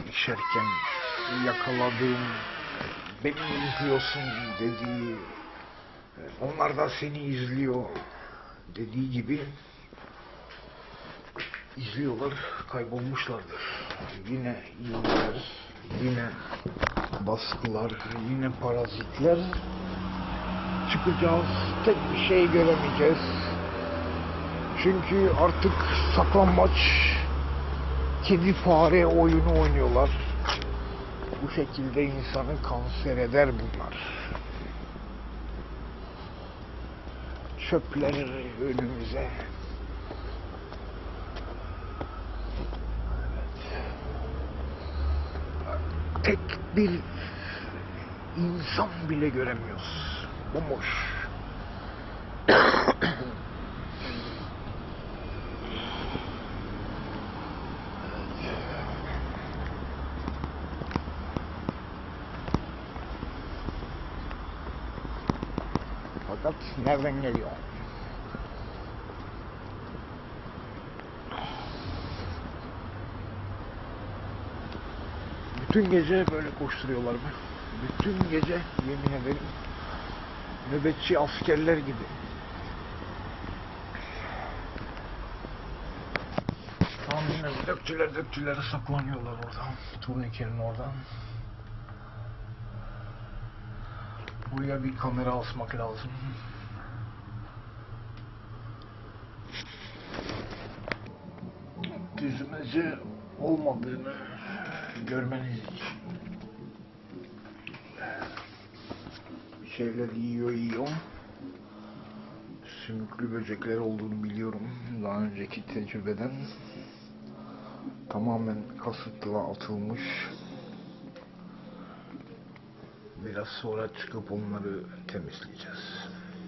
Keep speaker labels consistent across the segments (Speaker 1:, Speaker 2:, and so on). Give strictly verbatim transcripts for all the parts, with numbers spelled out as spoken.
Speaker 1: içerken yakaladığım, beni izliyorsun dediği, onlar da seni izliyor dediği gibi izliyorlar, kaybolmuşlardır. Yine iğneler, yine baskılar, yine parazitler. Çıkacağız, tek bir şey göremeyeceğiz. Çünkü artık saklambaç, kedi fare oyunu oynuyorlar. Bu şekilde insanı kanser eder bunlar. Çöpler önümüze. Tek bir insan bile göremiyoruz. Bomboş. Fakat nereden geliyor? Bütün gece böyle koşturuyorlar mı? Bütün gece, yemin ederim, nöbetçi askerler gibi. Tahminen döktüler döktüler saklanıyorlar oradan. Turnikenin oradan. Buraya bir kamera asmak lazım. Düzmece olmadığını görmeniz için. Bir şeyler yiyor yiyor. Sümüklü böcekler olduğunu biliyorum. Daha önceki tecrübeden. Tamamen kasıtlı atılmış. Biraz sonra çıkıp onları temizleyeceğiz.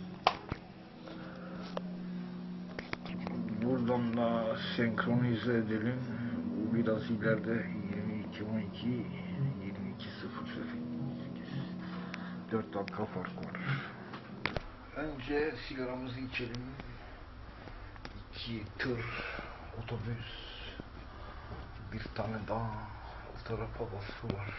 Speaker 1: Buradan da senkronize edelim. Bu biraz ileride yirmi iki on iki yirmi iki sıfır sekiz dört dakika fark var. Önce sigaramızı içelim. İki tır otobüs, bir tane daha o tarafa bası var.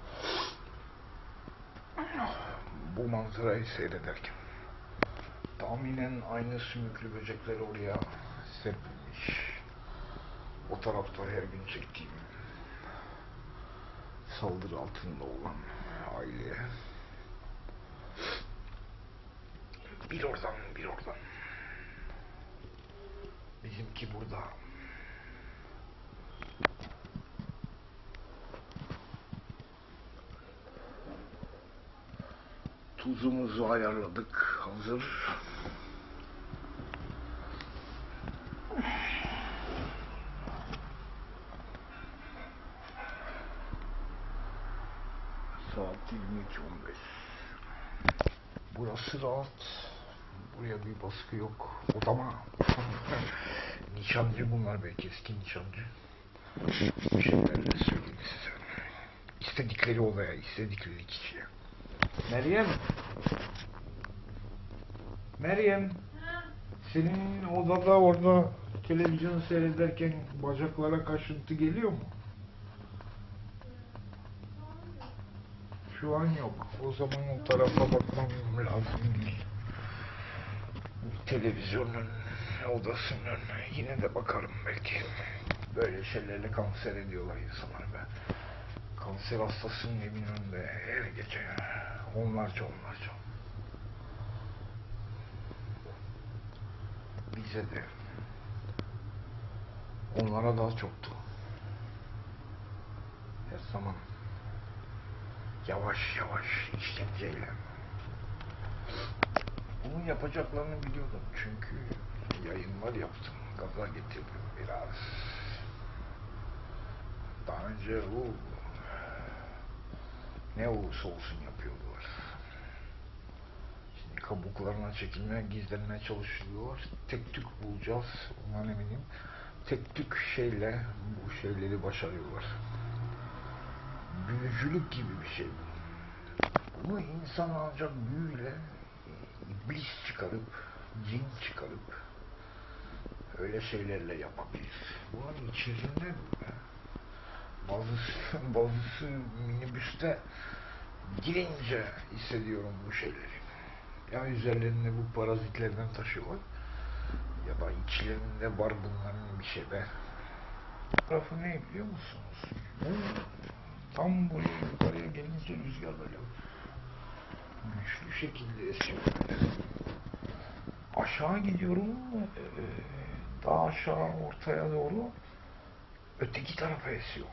Speaker 1: Bu manzarayı seyrederken tahminen aynı sümüklü böcekler oraya serpilmiş. O tarafta her gün çektiğim saldırı altında olan aileye. Bir oradan bir oradan. Bizimki burada. Tuzumuzu ayarladık. Hazır. Saat yirmi iki on beş. Burası rahat. Buraya bir baskı yok. Odama. Nişancı bunlar, belki eski nişancı. Bir şeylerle söyleyeyim size. İstedikleri odaya, istedikleri kişiye. Meryem. Meryem. Ha? Senin odada orada televizyon seyrederken bacaklara kaşıntı geliyor mu? Şu an yok. O zaman o tarafa bakmam lazım değil. Televizyonun odasının yine de bakarım belki. Böyle şeylerle kanser ediyorlar insanlar be. Kanser hastasının evinin önünde her gece onlarca onlarca. Bize de onlara daha çoktu. Her zaman yavaş yavaş işkenceyle. Bunu yapacaklarını biliyordum çünkü yayınlar yaptım, gaza getirdim biraz. Daha önce o ne olursa olsun yapıyorlar. Şimdi kabuklarına çekilmeye, gizlenmeye çalışıyorlar. Tek tük bulacağız, ondan eminim. Tek tük şeyle bu şeyleri başarıyorlar. Büyücülük gibi bir şey bu. Bunu insan ancak büyüyle, iblis çıkarıp, cin çıkarıp öyle şeylerle yapabilir. Bunun içerisinde Bazısı, bazısı minibüste girince hissediyorum bu şeyleri. Ya üzerlerinde bu parazitlerden taşıyorlar ya da içlerinde var bunların bir şey be. Tarafı ne biliyor musunuz? Bu tam buraya yukarıya gelince rüzgar böyle güçlü şekilde esiyor. Aşağı gidiyorum, daha aşağı ortaya doğru öteki tarafa esiyor.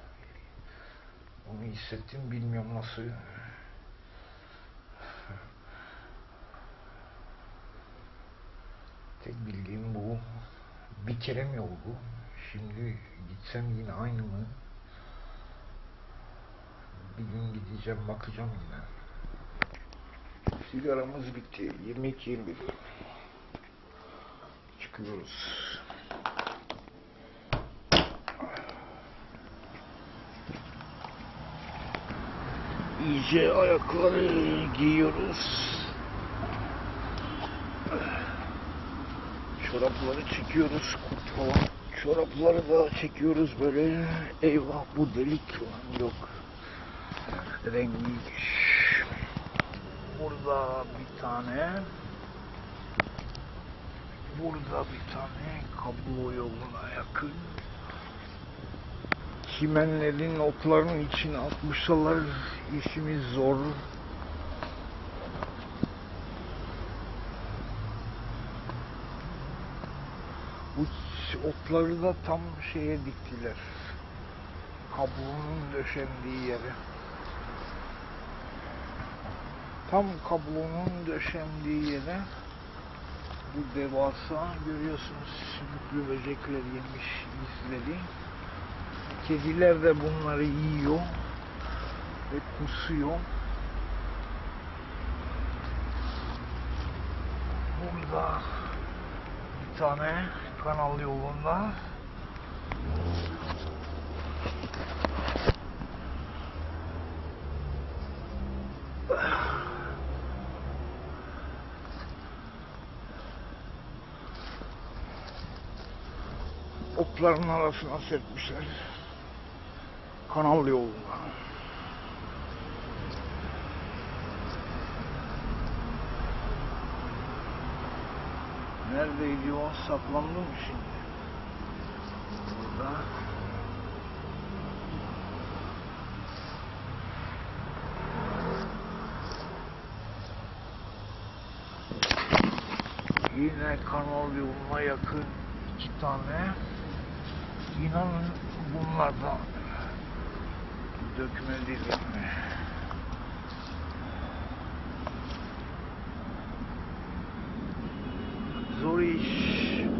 Speaker 1: Onu hissettim, bilmiyorum nasıl. Tek bildiğim bu. Bir kere mi oldu? Şimdi gitsem yine aynı mı? Bir gün gideceğim, bakacağım yine. Sigaramız bitti. yirmi iki yirmi bir. Çıkıyoruz. İyice ayakları giyiyoruz. Çorapları çekiyoruz, kurt falan. Çorapları da çekiyoruz böyle. Eyvah bu delik falan yok. Rengi. Burada bir tane. Burada bir tane kablo yoluna yakın. Çimenlerin otların içine atmışlar. İşimiz zor. Bu otları da tam şeye diktiler. Kablonun döşendiği yere. Tam kablonun döşendiği yere bu devasa görüyorsunuz sümüklü böcekler yemiş izleri. Kediler de bunları yiyor ve kusuyor. Burada bir tane kanal yolunda otların arasına serpmişler. Kanal yoluna. Neredeydi o? Saklandı mı şimdi? Burada. Yine kanal yoluna yakın iki tane. İnanın bunlardan dökme değil. Zor iş.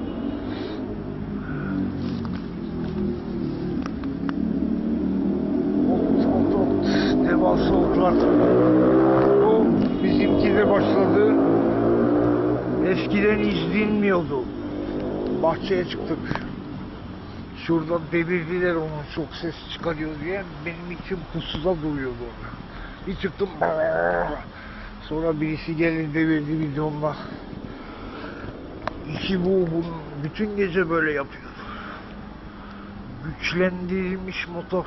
Speaker 1: Ot, ot, ot. Devasa otlar. O bizimki de başladı. Eskiden izlenmiyordu. Bahçeye çıktık. Şurada devirdiler onu çok ses çıkarıyor diye. Benim için pusuda duruyordu orada. Bir çıktım. Sonra birisi geldi devirdi videomda. İşi bu, bunun bütün gece böyle yapıyor. Güçlendirilmiş motor.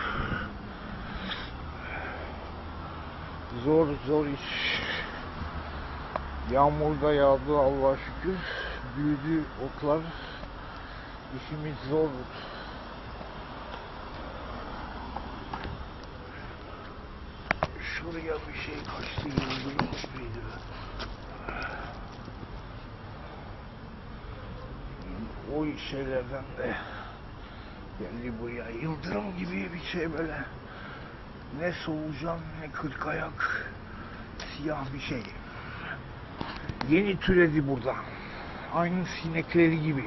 Speaker 1: Zor zor iş. Yağmur da yağdı Allah'a şükür. Büyüdü otlar. İşimiz zor. Şuraya bir şey kaçtı, yıldırım gibiydi. O şeylerden de geldi buraya. Yıldırım gibi bir şey böyle. Ne solucan ne kırk ayak. Siyah bir şey. Yeni türedi burada. Aynı sinekleri gibi.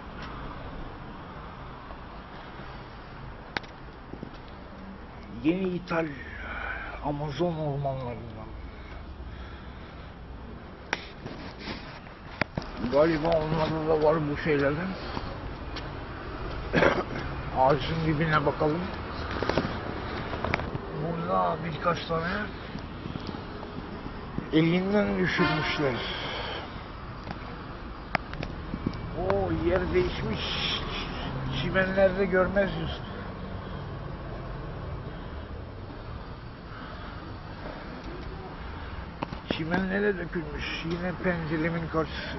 Speaker 1: Yeni ithal Amazon ormanlarından. Galiba onlarda da var bu şeylerden. Ağacın dibine bakalım. Burada birkaç tane elinden düşürmüşler. O yer değişmiş. Çimenlerde görmez Yusuf. Çimenlere dökülmüş yine penceremin karşısı.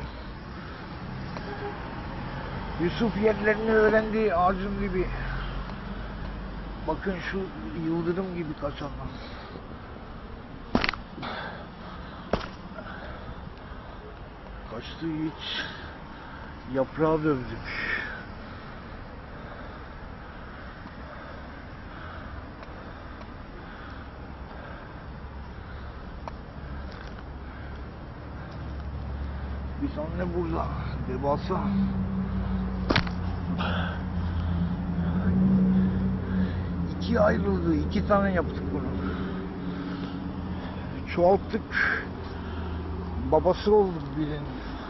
Speaker 1: Yusuf yerlerini öğrendiği ağacın dibi. Bakın şu yıldırım gibi kaçanlar. Kaçtığı hiç yaprağı dövdük. Biz anne burada devasa ikiye ayrıldı. İki tane yaptık bunu. Çoğalttık. Babası olduk birinin.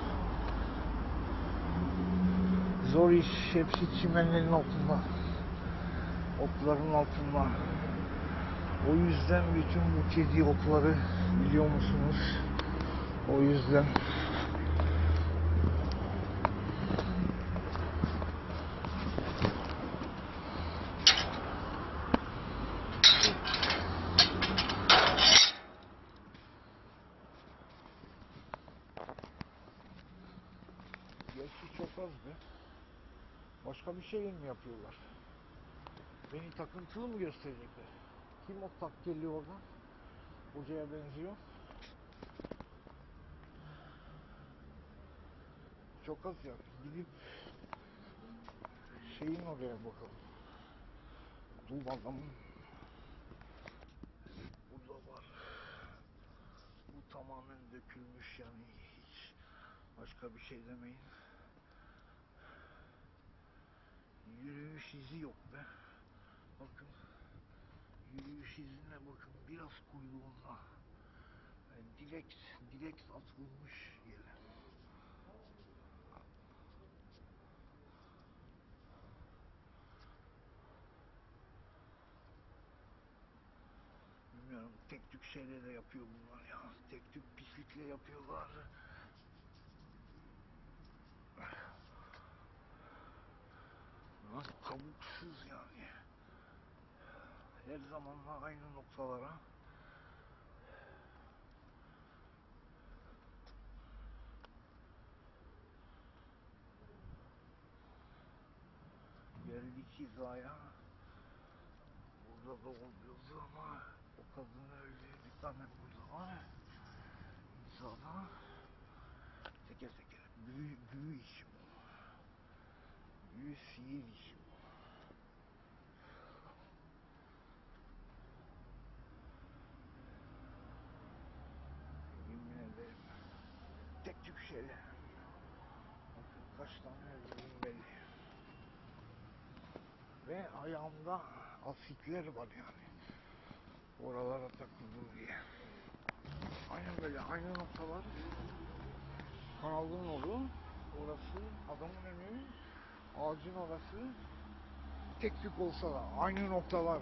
Speaker 1: Zor iş. Hepsi çimenlerin altında. Otların altında. O yüzden bütün bu kedi otları biliyor musunuz? O yüzden gerçi çok az be. Başka bir şey mi yapıyorlar? Beni takıntılı mı gösterecekler? Kim o tak geliyor oradan? Hocaya benziyor. Çok az ya. Gidip şeyin oraya bakalım. Dul adamın burada var. Bu tamamen dökülmüş yani hiç başka bir şey demeyin. Yürüyüş izi yok be. Bakın. Yürüyüş izine bakın. Biraz kuyruğunda. Yani direkt, direkt atılmış yere. Bilmiyorum. Tek tük şeyle de yapıyor bunlar ya. Tek tük pislikle yapıyorlar. Nasıl kabuksuz yani. Her zamanla aynı noktalara. Geldik hizaya. Burada da oluyordu ama o kadın öyle bir tane burada var. Hizada. Teker teker. Büyü, büyü işi bu. Büyü sihir işi bu. Yemin ederim. Tek tük şeyle. Bakın kaç tane öldürdüm belli. Ve ayağımda asikler var yani. Oralara takıldım diye. Aynen böyle aynı noktalar. Kanalın oru. Orası adamın önü. Ağacın orası. Tek tük olsa da aynı noktalar.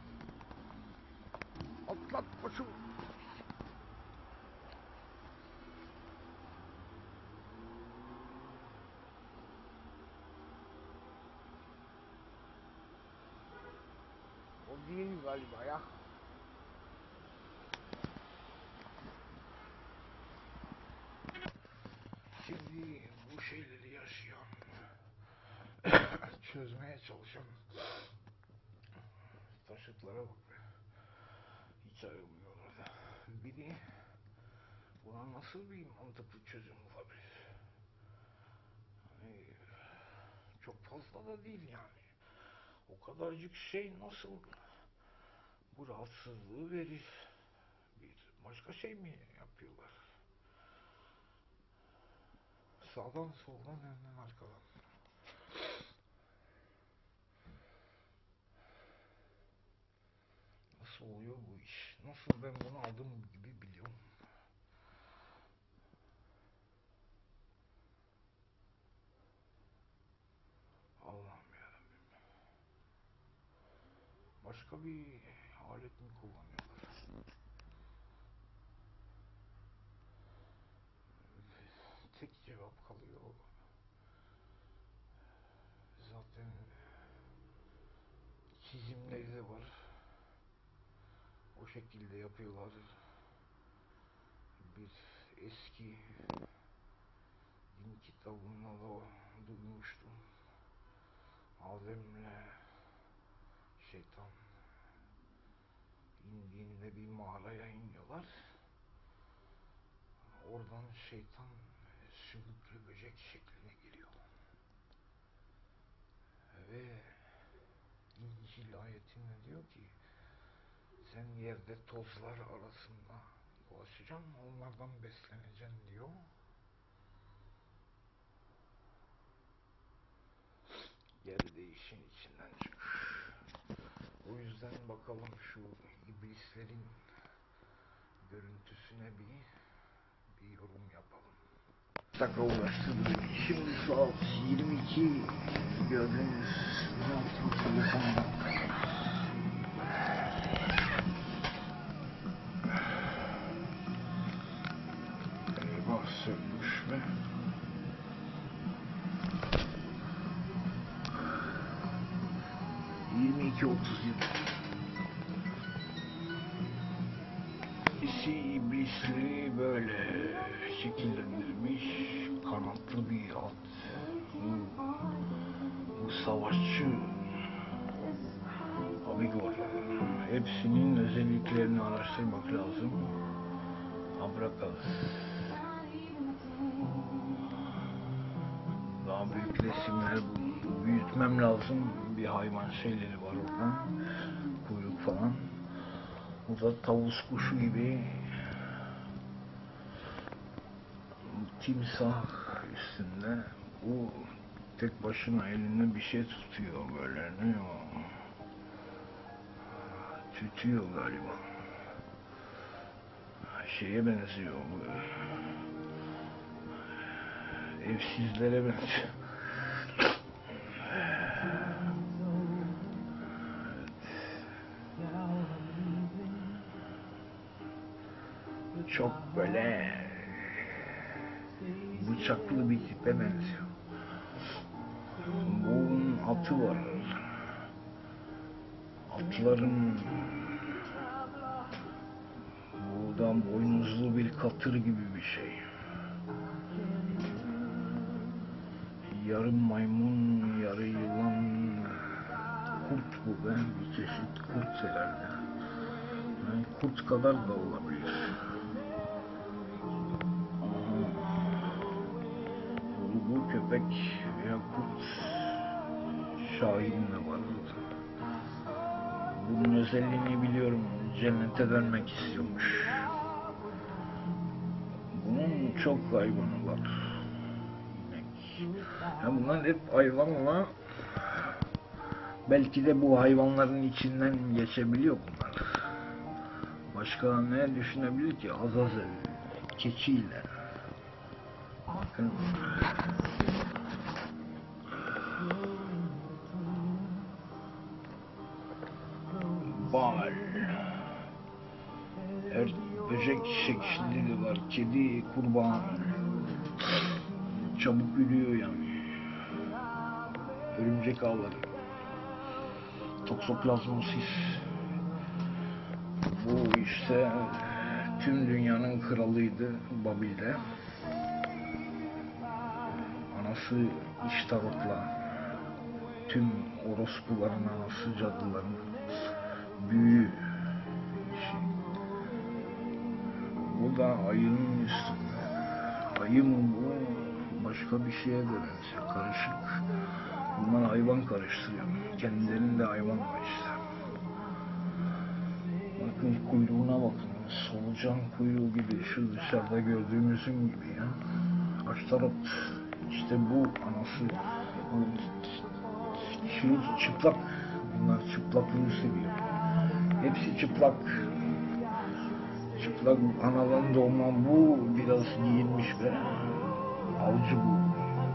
Speaker 1: Atlat koçum. O değil galiba ya. Şimdi bu şeyleri yaşayan, çözmeye çalışan taşıtlara bak be. Hiç ayrılmıyorlar da. Biri buna nasıl bir mantıklı çözüm olabilir? Yani çok fazla da değil yani. O kadarcık şey nasıl bu rahatsızlığı verir? Bir başka şey mi yapıyorlar? Sağdan soldan önden arkadan. Nasıl oluyor bu iş? Nasıl ben bunu aldım gibi biliyorum. Allah'ım yarabbim. Başka bir alet mi kullanıyorlar? Tek cevap kalıyor. Zaten çizimleri de var. O şekilde yapıyorlar. bir eski din kitabında da duymuştum. Adem'le şeytan indiğinde bir mağaraya iniyorlar. Oradan şeytan sümüklü böcek şekline giriyor. Ve İncil ayetinde diyor ki sen yerde tozlar arasında dolaşacaksın, onlardan besleneceksin diyor. Gel de işin içinden çık. O yüzden bakalım şu iblislerin görüntüsüne bir bir yorum yapalım. Dakika uğraştırdım. Şimdi saat yirmi iki, gördüğünüz telefonda. Eyvah, sönmüş mü? yirmi iki otuz yedi. İsi iblisleri böyle şekillendirmiş, kanatlı bir at. Bu, bu savaşçı Abigor. Hepsinin özelliklerini araştırmak lazım. Abrakas. Daha büyük resimler bu. Büyütmem lazım. Bir hayvan şeyleri var orada. Kuyruk falan. Bu da tavus kuşu gibi. Timsah üstünde. Bu tek başına elinde bir şey tutuyor böyle. Ne o? Tütüyor galiba. Şeye benziyor bu. Evsizlere benziyor. Çok böyle bıçaklı bir tipe benziyor. Bunun atı var. Atların buradan boynuzlu bir katır gibi bir şey. Yarı maymun, yarı yılan, kurt bu be, bir çeşit kurt herhalde. Yani kurt kadar da olabilir. Bu, bu köpek veya kurt şahin de var burada. Bunun özelliğini biliyorum, cennete dönmek istiyormuş. Bunun çok hayvanı var. Ya bunlar hep hayvanla, belki de bu hayvanların içinden geçebiliyor bunlar. Başka ne düşünebilir ki? Azazel, keçiyle. Bakın. Bal. Her böcek şekilleri var. Kedi, kurban. Çabuk yürüyor yani. Örümcek ağları. Toksoplazmosis. Bu işte tüm dünyanın kralıydı Babil'de. Anası İştarot'la tüm orospuların anası, cadıların büyü şey. Bu da ayının üstünde. Ayı mı bu? Başka bir şeye de benziyor. Karışık. Bunlar hayvan karıştırıyor. Kendilerinde hayvan var işte. Bakın kuyruğuna bakın. Solucan kuyruğu gibi. Şu dışarıda gördüğümüzün gibi ya. Aştarot. İşte bu anası. Şu çıplak. Bunlar çıplaklığı seviyor. Hepsi çıplak. Çıplak anadan doğma bu. Biraz giyinmiş be. Avcı bu.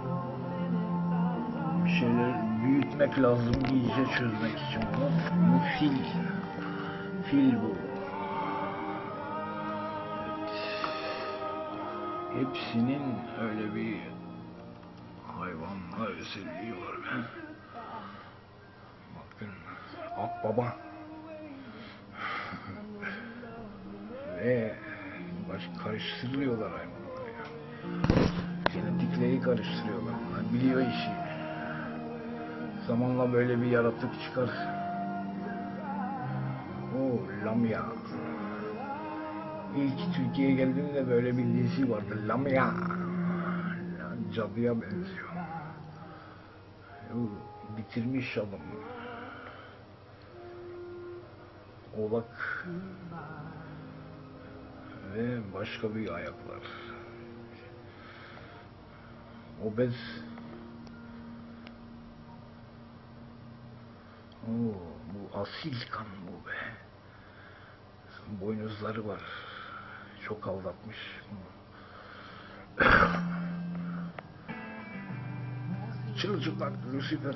Speaker 1: Bir şeyler büyütmek lazım, iyice çözmek için bunu. Bu fil. Fil bu. Evet. Hepsinin öyle bir hayvanla özelliği var be. Bakın, akbaba. Ve Karış, karıştırıyorlar hayvanları ya. Genetikleri karıştırıyorlar. Bunlar biliyor işi. Zamanla böyle bir yaratık çıkar. O Lamia. İlk Türkiye'ye geldiğimde böyle bir dizi vardı. Lamia. Cadıya benziyor. Bitirmiş adam. Oğlak ve başka bir ayaklar. Obez. Oo, bu asil kan bu be. Boynuzları var. Çok aldatmış. Çılçıplak Lucifer.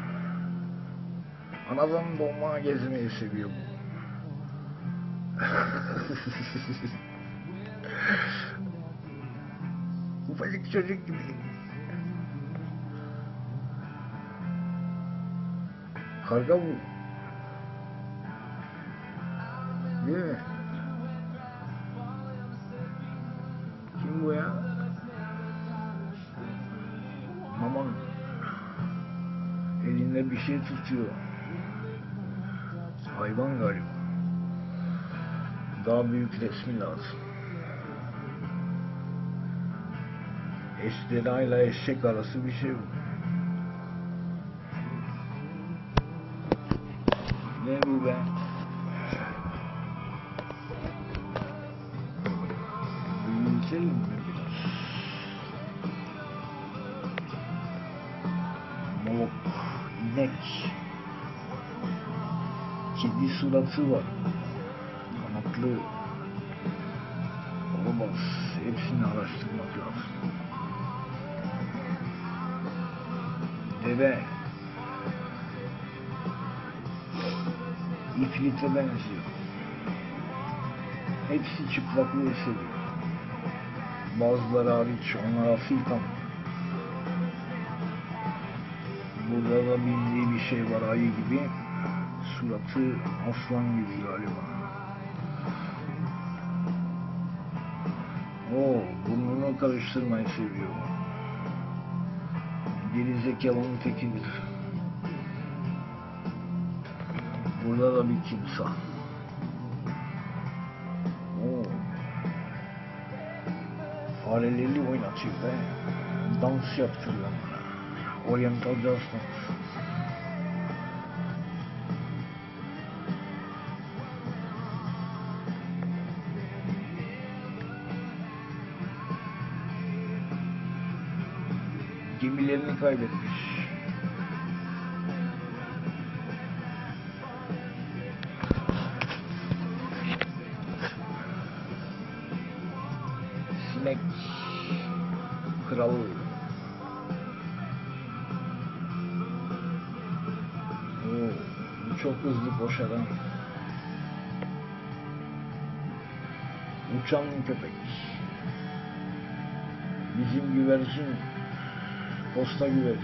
Speaker 1: Anadan doğma gezmeyi seviyor bu. Ufacık çocuk gibi. Karga bu. Değil mi? Kim bu ya? Aman. Elinde bir şey tutuyor. Hayvan galiba. Daha büyük resmi lazım. Ejderha ile eşek arası bir şey bu. Ne bu be? Büyütelim mi biraz? Molok, inek. Kedi suratı var. Kanatlı. Olamaz. Hepsini araştırmak lazım. Deve. İfrite benziyor. Hepsi çıplaklığı seviyor. Bazıları hariç, onlar asil kan. Burada da bildiği bir şey var, ayı gibi. Suratı aslan gibi galiba. Oo, burnunu karıştırmayı seviyor. Geri zekalının tekidir. Burada da bir timsah. Oo. Fareleri oynatıyor be. Dans yaptırıyor bana. Oriental jazz dans. Gemilerini kaybetmiş. Sinek kralı. Oo, bu çok hızlı koşaran. Uçan köpek. Bizim güvercin. Posta güvercin.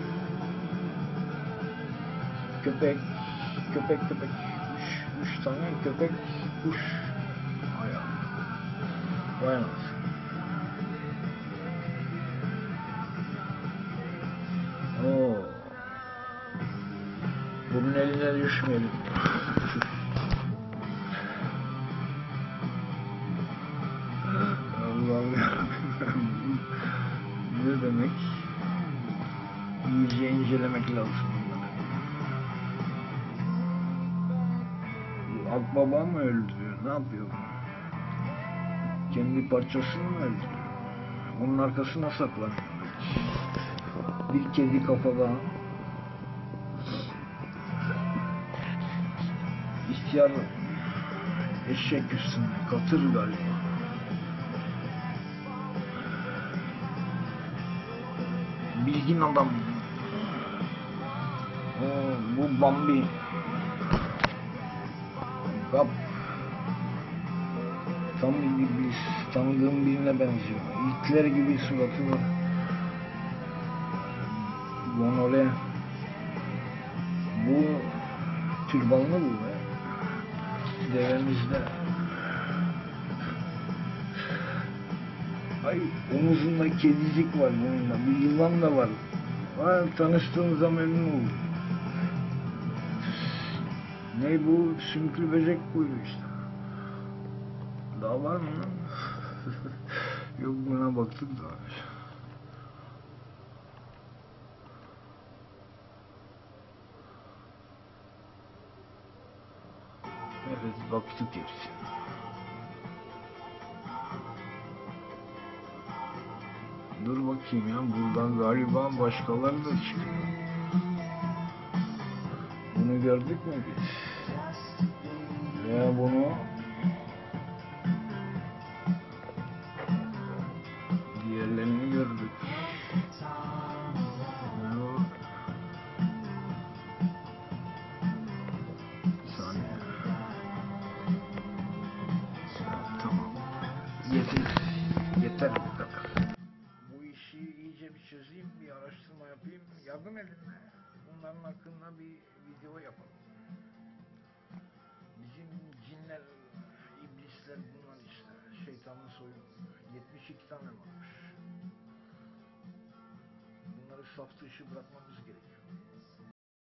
Speaker 1: Köpek, köpek, köpek. Üç, üç tane köpek, kuş. Ayağı. Vay anasını. Oo. Bunun eline düşmeyelim. Allah'ım yarabbim. Ne demek? İyice incelemek lazım. Bu akbaba mı öldürüyor? Ne yapıyor bu? Kendi parçasını mı öldürüyor? Onun arkasına saklanıyor. Bir kedi kafada. İhtiyar eşek üstünde. Katır galiba. Bilgin adam. Oo, bu Bambi. Kap. Tam bir, bir tanıdığım birine benziyor. İtler gibi suratı var. Gonole. Bu türbanlı bu be. Devemizde. Ay omuzunda kedicik var bununla. Bir yılan da var. Ha, tanıştığınızda memnun oldum. Ne bu? Sümüklü böcek buydu işte. Daha var mı? Yok buna baktık da. Evet baktık hepsi. Dur bakayım ya buradan galiba başkaları da çıkıyor. Bunu gördük mü biz? Veya bunu diğerlerini gördük. Bunu bir saniye. Tamam. Yeter. Yeter bu kadar. Bu işi iyice bir çözeyim, bir araştırma yapayım. Yardım edin. Bunların hakkında bir video yapalım. Bizim cinler, iblisler bunlar işte. Şeytanın soyu. yetmiş iki tane varmış. Bunları saf dışı bırakmamız gerekiyor.